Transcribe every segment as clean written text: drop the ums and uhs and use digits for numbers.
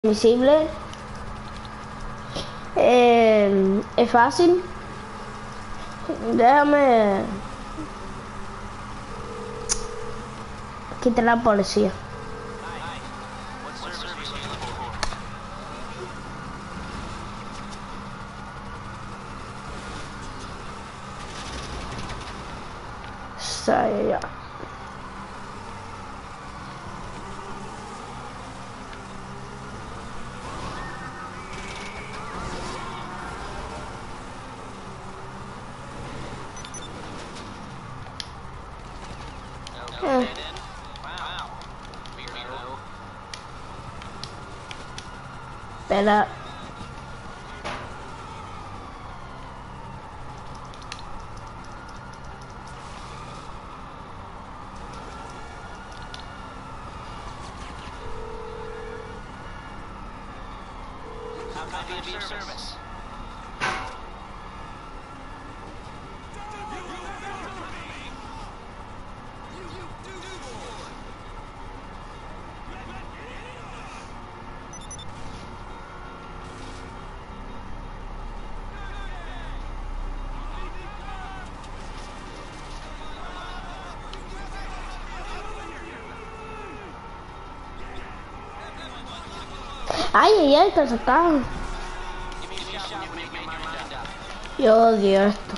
Invisible. Es fácil. Déjame quitar la policía. Ya. Espera. Ay, que se caen. Yo odio esto.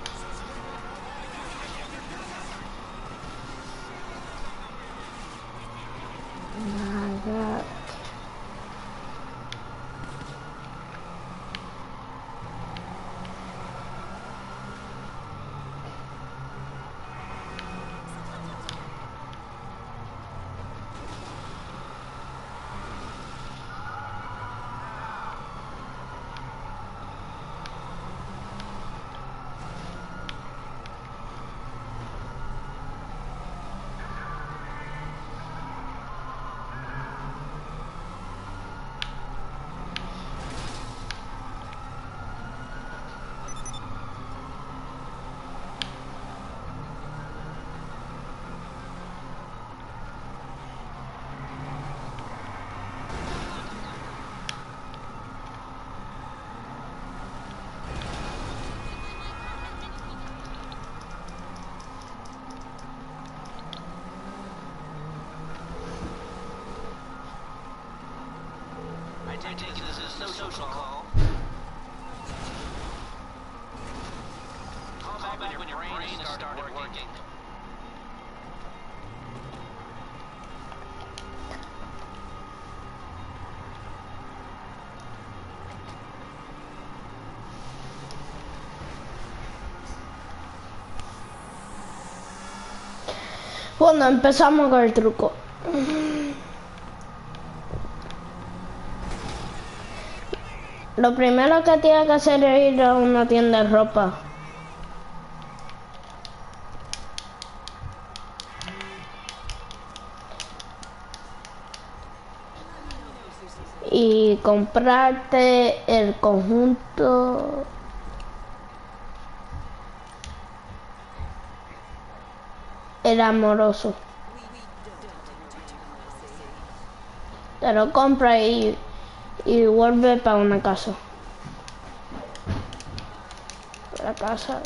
Bueno, empezamos con el truco. Lo primero que tiene que hacer es ir a una tienda de ropa. Y comprarte el conjunto. El amoroso. Te lo compra y vuelve para una casa. La casa.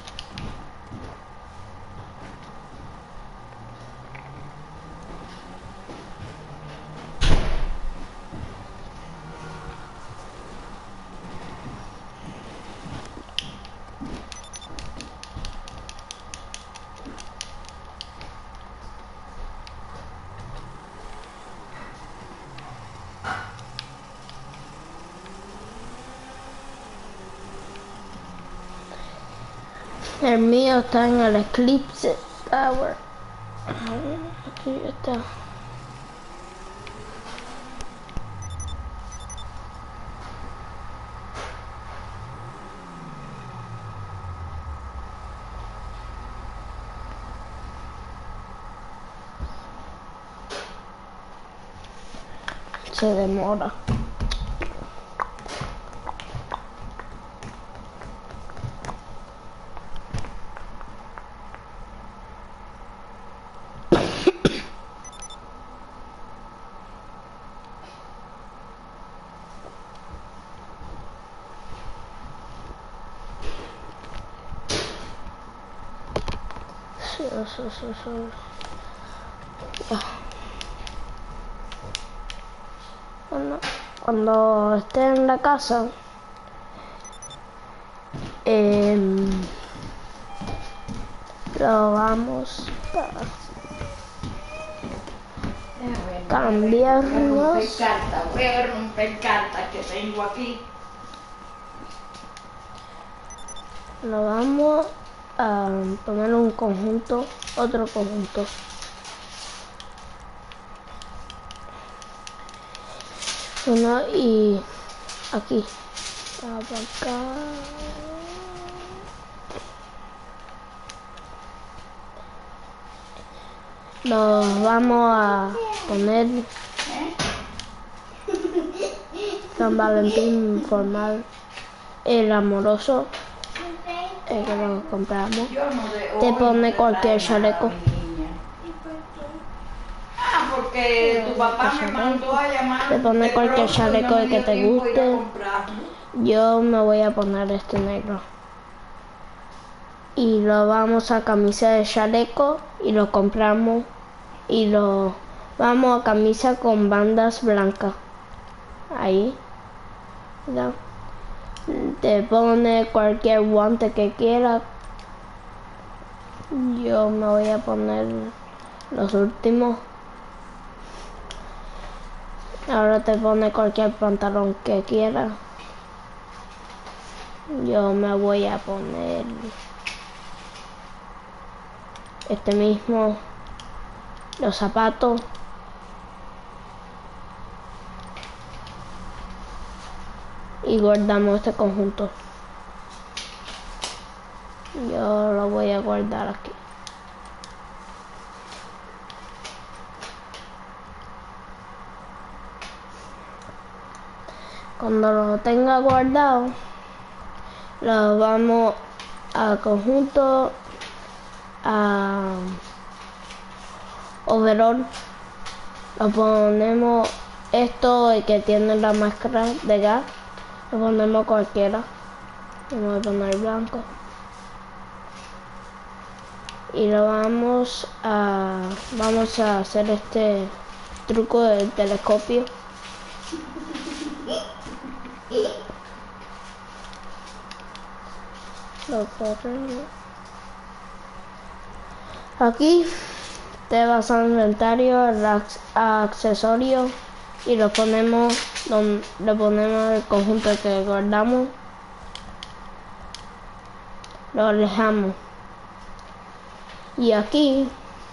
El mío está en el Eclipse Tower. Aquí está. Se demora. Cuando esté en la casa, lo vamos a cambiarnos. Voy a romper cartas que tengo aquí. Lo vamos a poner un conjunto, otro conjunto. Uno y aquí. Acá. Los vamos a poner San Valentín formal, el amoroso, el que lo compramos. Te pone cualquier chaleco. Porque tu papá me mandó a llamar. Te pone cualquier chaleco de que te guste. Yo me voy a poner este negro. Y lo vamos a camisa de chaleco y lo compramos y lo vamos a camisa con bandas blancas. Ahí. ¿Verdad? Te pone cualquier guante que quiera. Yo me voy a poner los últimos. Ahora te pone cualquier pantalón que quiera. Yo me voy a poner este mismo, los zapatos. Y guardamos este conjunto. Yo lo voy a guardar aquí. Cuando lo tenga guardado, lo vamos a conjunto a overall. Lo ponemos esto y que tiene la máscara de gas. Lo ponemos cualquiera. Vamos a poner blanco. Y lo vamos a hacer este truco del telescopio. Lo ponemos. Aquí te vas al inventario, al accesorio y lo ponemos donde le ponemos el conjunto que guardamos. Lo alejamos. Y aquí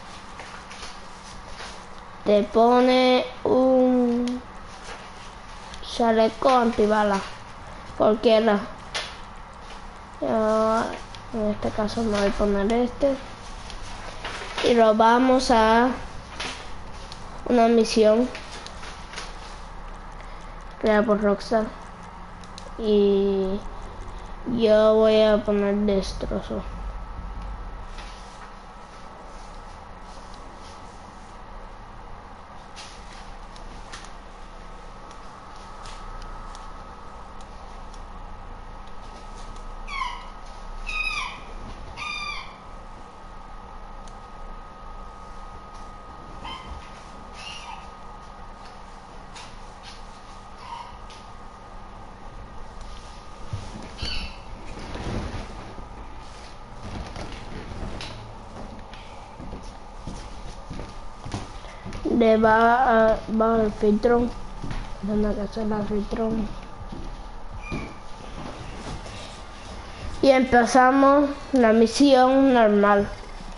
te pone un chaleco antibala, cualquiera. Yo, en este caso me voy a poner este. Y lo vamos a una misión creada por Rockstar. Y yo voy a poner destrozo. Le va al filtrón, donde que hacer el filtrón. Y empezamos la misión normal.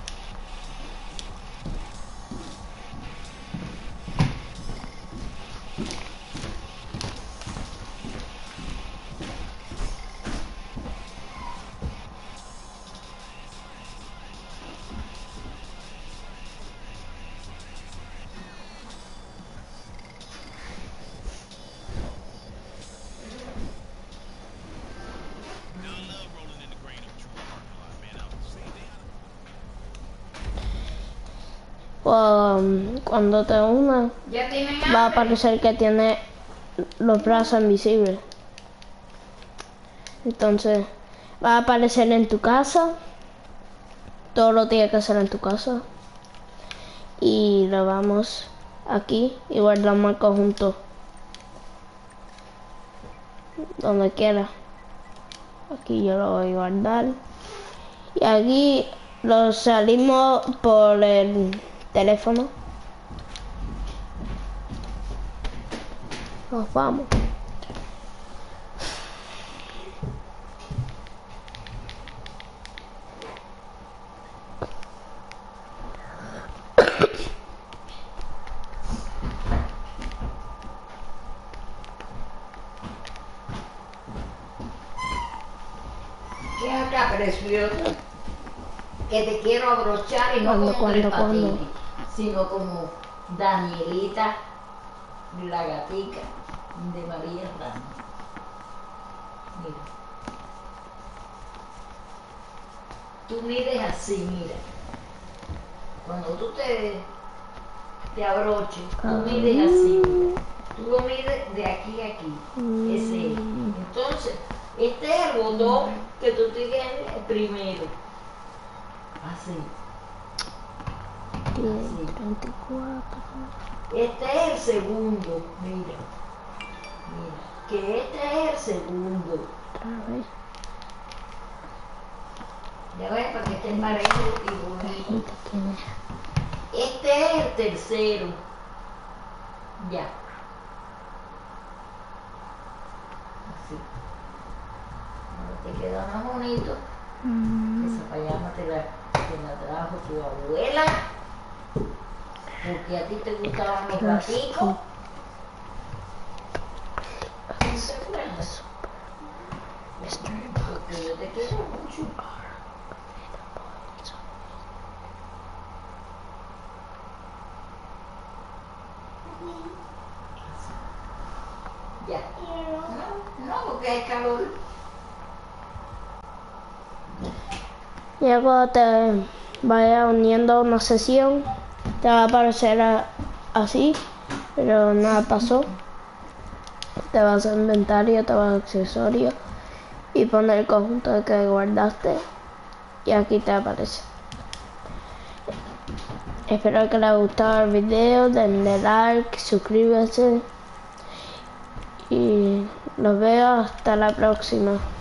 Cuando te unas, va a aparecer que tiene los brazos invisibles. Entonces va a aparecer en tu casa todo lo tienes que hacer en tu casa. Y lo vamos aquí y guardamos el conjunto donde quiera. Aquí yo lo voy a guardar. Y aquí lo salimos por el teléfono. Nos vamos. ¿Qué acá, precioso? Que te quiero abrochar y no como Tres Patines, sino como Danielita, la gatica de María Ramos. Mira. Tú mides así, mira. Cuando tú te abroches, tú mides así, mira. Tú lo mides de aquí a aquí. Ese es. Entonces, este es el botón que tú tienes primero. Así. Así. 24. Este es el segundo, mira. Mira, que este es el segundo. Otra vez. Ya ves, para que esté parejo y bonito. Este es el tercero. Ya. Así. Ahora te queda más bonito. Esa payama te la trajo tu abuela. Porque a ti te gustaban los gaticos. ¿No te acuerdas? Porque yo te quiero mucho. Ya. No, porque hay calor. Ya cuando te vaya uniendo a una sesión, te va a aparecer así, pero nada pasó. Te vas a inventario, te vas a accesorios y poner el conjunto que guardaste y aquí te aparece. Espero que les haya gustado el video, denle like, suscríbanse y los veo hasta la próxima.